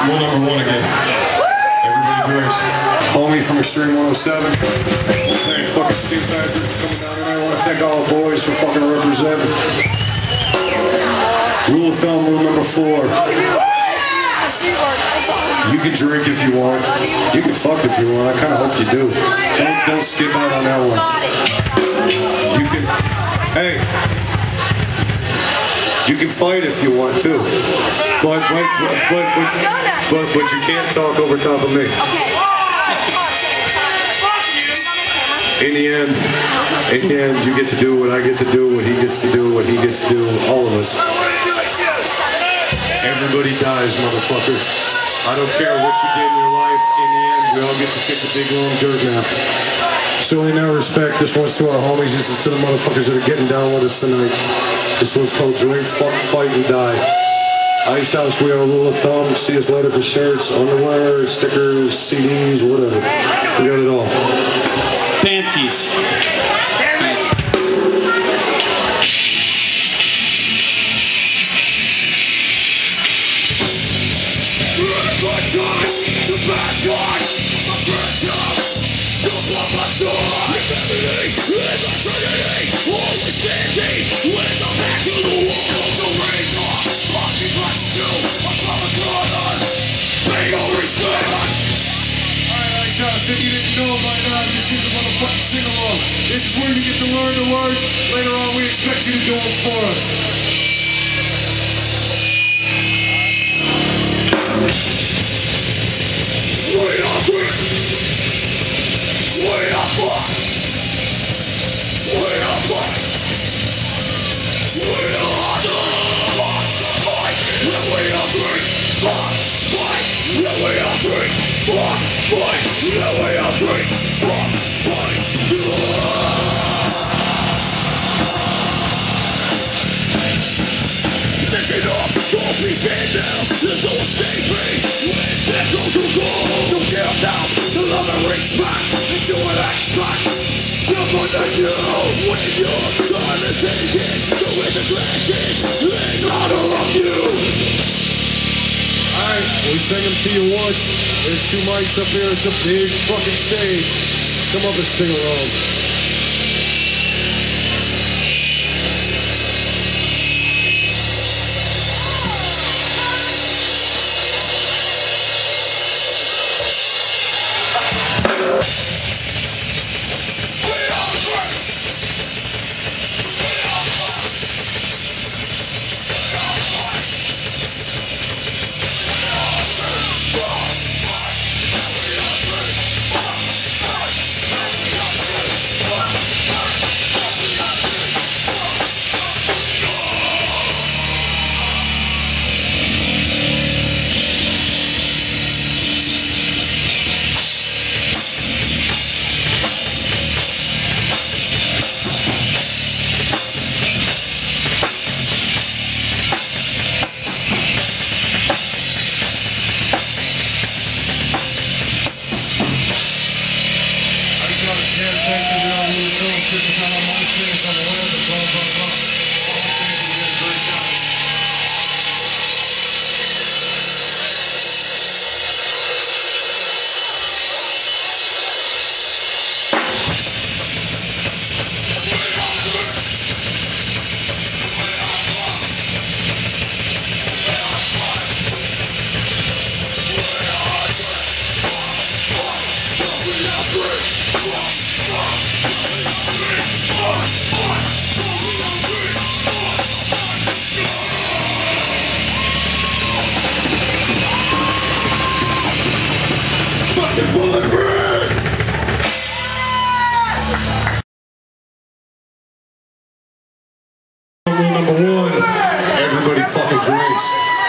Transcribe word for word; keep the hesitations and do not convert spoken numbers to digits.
Rule number one again. Everybody drinks. Homie from Extreme one oh seven. Thank fucking Steve Patrick for coming down tonight. I want to thank all the boys for fucking representing. Rule of thumb, rule number four. You can drink if you want. You can fuck if you want. I kind of hope you do. Don't don't skip out on that one. You can. Hey. You can fight if you want to. But but but but but, but, but you can't talk over top of me. In the end, in the end, you get to do what I get to do, what he gets to do, what he gets to do, all of us. Everybody dies, motherfucker. I don't care what you did in your life, in the end, we all get to take a big long dirt nap. So in our respect, this one's to our homies, this is to the motherfuckers that are getting down with us tonight. This one's called Drink, Fuck, Fight, and Die. Ice House, we are Rule of Thumb. See us later for shirts, underwear, stickers, C Ds, whatever. We got it all. Panties. If you didn't know by now, this is a motherfucking sing-along. This is where you get to learn the words. Later on, we expect you to do them for us. We are drink. We are fuck. We are fuck. We are the fuck. Fight. We are drink. Fuck. Fight. We are drink. Fuck. Fight. Yeah, we are drink, fuck, fight. Listen up, don't be scared now. There's no escaping when death goes to go. Don't care now, the love that rings back into an expect. Someone that you, when your time is taken, so it's a blessing in honor of you. Alright, we sing them to you once. There's two mics up here. It's a big fucking stage. Come up and sing along. Number one, everybody fucking drinks.